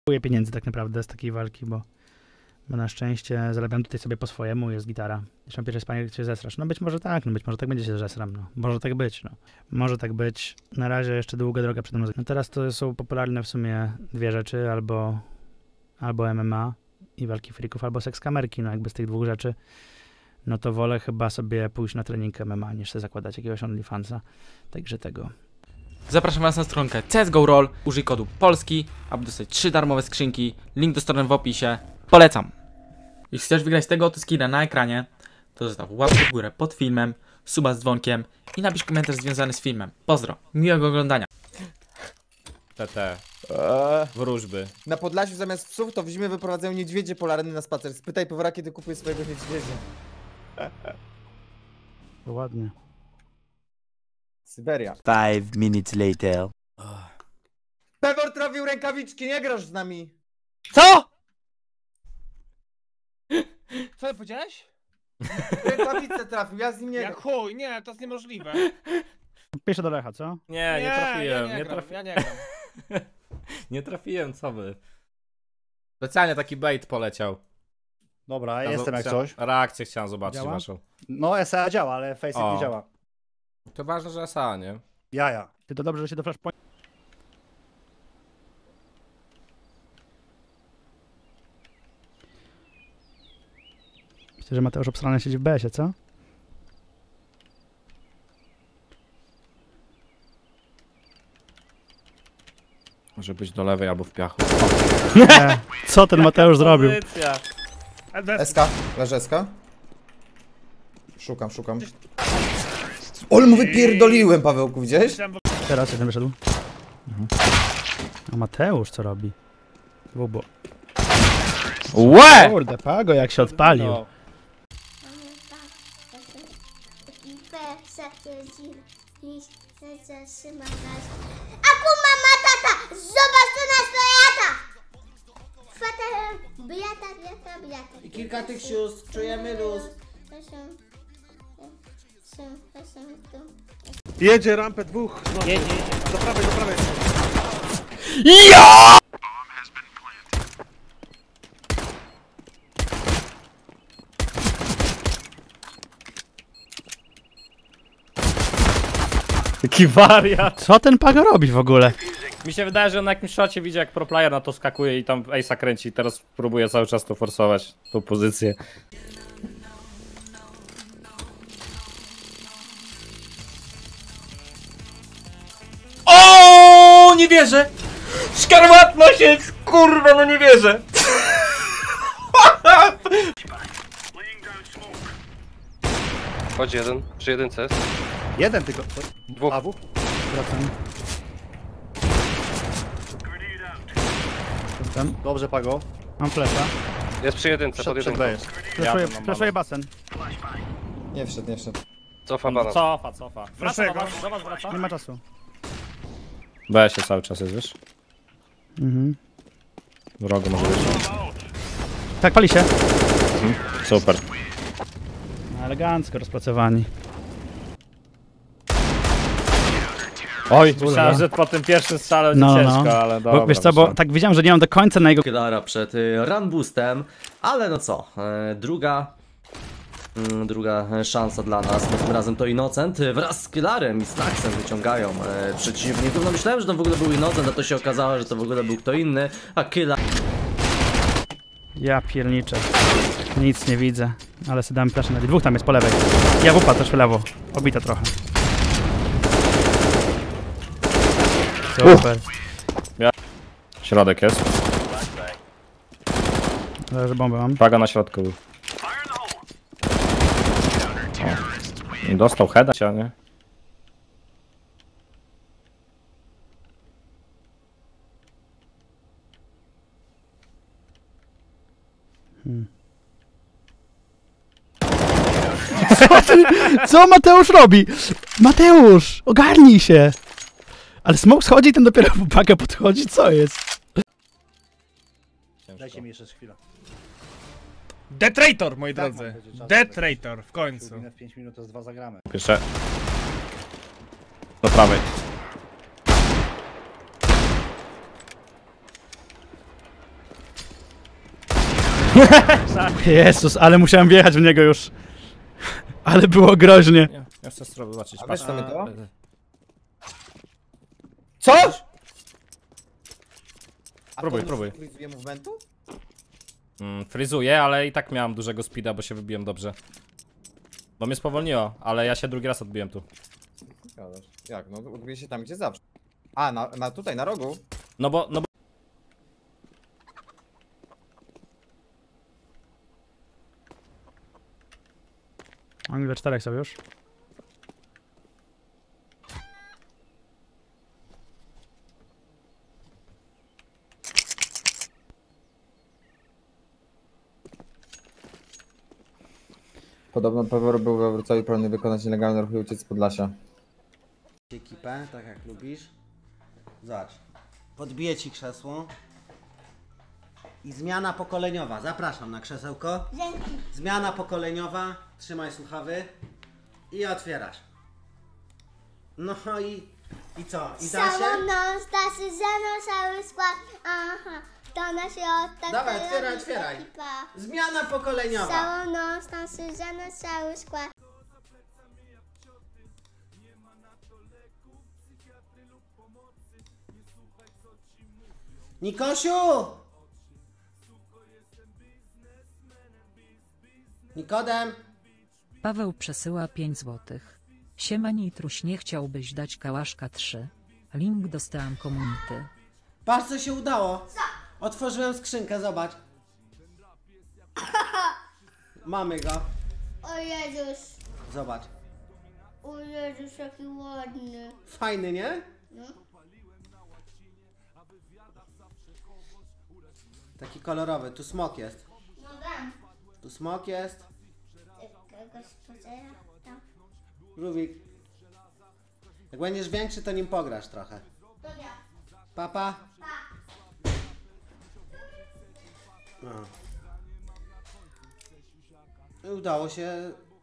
Kupuję pieniędzy tak naprawdę z takiej walki, bo na szczęście zarabiam tutaj sobie po swojemu, jest gitara. Zresztą pierwsze jest panie, się zesrasz. No być może tak, no być może tak będzie się zesram, no. Może tak być, no. Może tak być. Na razie jeszcze długa droga przed mną. No teraz to są popularne w sumie dwie rzeczy, albo MMA i walki freaków, albo seks kamerki, no jakby z tych dwóch rzeczy. No to wolę chyba sobie pójść na trening MMA, niż sobie zakładać jakiegoś OnlyFansa. Także tego. Zapraszam was na stronkę CSGO Roll, użyj kodu POLSKI, aby dostać 3 darmowe skrzynki, link do strony w opisie, polecam! Jeśli chcesz wygrać tego oto skina na ekranie, to zostaw łapkę w górę pod filmem, suba z dzwonkiem i napisz komentarz związany z filmem. Pozdro, miłego oglądania! TT. Wróżby. Na Podlasiu zamiast psów to w zimie wyprowadzają niedźwiedzie polarne na spacer. Spytaj Pewora, kiedy kupuje swojego niedźwiedzia. To ładnie. Syberia. 5 minutes later. Pewor trafił rękawiczki, nie grasz z nami! Co?! Co powiedziałeś? Rękawicę trafił, ja z nim nie Jak gram. chuj, nie, to jest niemożliwe. Piszę do Lecha, co? Nie trafiłem, ja nie gram, ja nie gram. nie trafiłem, co wy. Specjalnie taki bait poleciał. Dobra, jestem jak coś. Reakcję chciałem zobaczyć Działa? waszą. No, SA działa, ale Faceit nie działa. To ważne, że SA, nie? Jaja. Ty to dobrze, że się do Flashpoint... Myślę, że Mateusz obsrany siedzi w BS-ie, co? Może być do lewej albo w piachu. Nie. Co ten Mateusz zrobił? SK, leży SK. Szukam. Ol mu wypierdoliłem, Pawełku, widziałeś? Teraz jeden wyszedł. A Mateusz co robi? Wubo. Łe! Kurde, Pago jak się odpalił. No. Akuma matata! Zobacz to na stojata! Biata. I kilka tych sióstr, czujemy luz. Jedzie rampę dwóch. Jedzie. Do prawej. Taki wariat. Co ten Pago robi w ogóle? Mi się wydaje, że on na jakimś szocie widzi, jak pro player na to skakuje i tam Ace'a kręci. Teraz próbuje cały czas to forsować, tą pozycję. O, nie wierzę! Szkarłatna się, kurwa, no nie wierzę! Chodź jeden, przy jedynce jest. Jeden tylko. Dwóch. AW? Wracam. Jestem. Dobrze, Pago. Mam flesza. Jest przy jedynce, pod Przed jedynką. B jest. Fleszuję basen. Nie wszedł. Cofa banan. Cofa. Wraca do was, wraca. Nie ma czasu. B się cały czas jest, wiesz? W rogu może być. Tak, pali się. Super. Elegancko rozpracowani. Oj, myślałem, że po tym pierwszym strzale będzie ciężko, ale dobra. Bo, wiesz co, bo tak widziałem, że nie mam do końca na jego... Kyllara przed run boostem, ale no co, druga szansa dla nas, tym razem to Innocent wraz z Kyllarem i Snacksem wyciągają przeciwników. No myślałem, że to w ogóle był Innocent, a to się okazało, że to w ogóle był kto inny, a Kyllar... Ja pierniczę. Nic nie widzę, ale sobie dałem flash na dwóch tam jest po lewej. Ja wupa też w lewo. Obita trochę. Super. Środek jest. Leży bombę mam. Paga na środku był. O. Dostał heada, nie? Co Mateusz robi? Mateusz, ogarnij się! Ale smoke schodzi, ten dopiero po pakę podchodzi, co jest? Dajcie mi jeszcze chwilę. Detraitor, moi Tak, drodzy. mam powiedzieć, czas Detraitor, w końcu. W 5 minut to z 2 zagramy. Jeszcze. Do prawej. Jezus, ale musiałem wjechać w niego już. Ale było groźnie. Nie, ja chcę zobaczyć. A wiesz co mnie to? Co? A Próbuj, to próbuj. Frizuje movementu? Frizuję, ale i tak miałem dużego speeda, bo się wybiłem dobrze. Bo mnie spowolniło, ale ja się drugi raz odbiłem tu. Gadasz. Jak? No odbije się tam gdzie zawsze. A, tutaj, na rogu? No bo Oni we 4 są już. Podobno Pewor był we Wrocławiu, planuje wykonać nielegalny ruch i uciec z Podlasia. Ekipę, tak jak lubisz. Zobacz. Podbiję ci krzesło. I zmiana pokoleniowa. Zapraszam na krzesełko. Dzięki. Zmiana pokoleniowa. Trzymaj słuchawy. I otwierasz. No i co? I da się? Całą noc, tasy, zeno, cały skład. Aha, to na się od Dawaj, otwieraj. Zmiana pokoleniowa. Całą noc, tasy, zeno, cały skład. Nikosiu! Nikodem! Paweł przesyła 5 złotych. Siema Nitruś, nie chciałbyś dać kałaszka 3. Link dostałam komunity. Patrz co się udało. Otworzyłem skrzynkę, zobacz. Mamy go. O Jezus, Zobacz. o Jezus, jaki ładny. Fajny, nie? No. Taki kolorowy. Tu smok jest. No wiem. Tu smok jest. Jakiegoś spodzieja tam. Żółwik. Jak będziesz większy, to nim pograsz trochę. To ja. Papa. No. I udało się